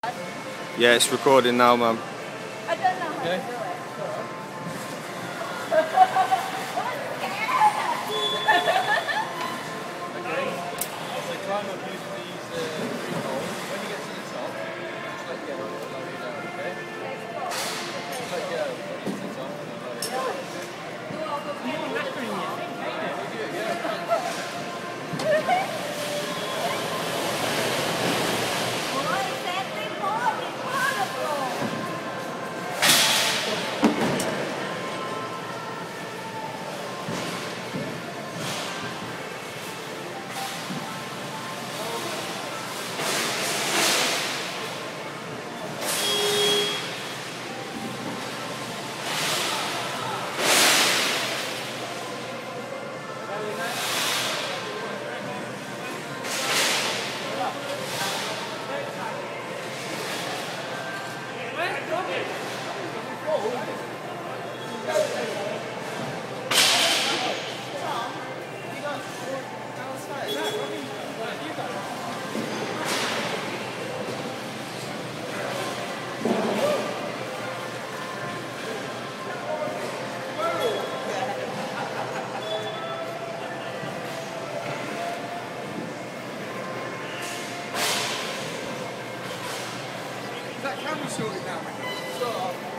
Yeah, it's recording now, ma'am. I don't know how to do it. Okay, so climb up using these three poles. When you get to the top, just let go and it'll lower you down, okay? Just let go when you get to the top and it'll lower you down. You're knackering you. That camera sorted now,